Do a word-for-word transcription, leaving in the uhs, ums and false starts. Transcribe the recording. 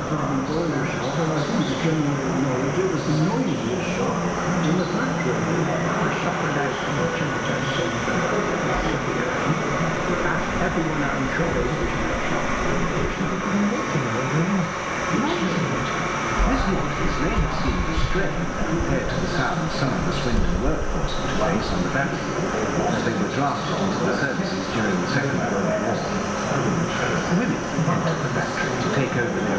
the boiler shop, and I think the general knowledge it was the noisiest shop in the factory. The shop announced from the church outside everyone out in Truro was in that shop. This northeast may have seemed astray compared to the sound some of the Swindon workforce would face on the battery, as they were drafted into the services during the Second World War. Women entered the factory to take over their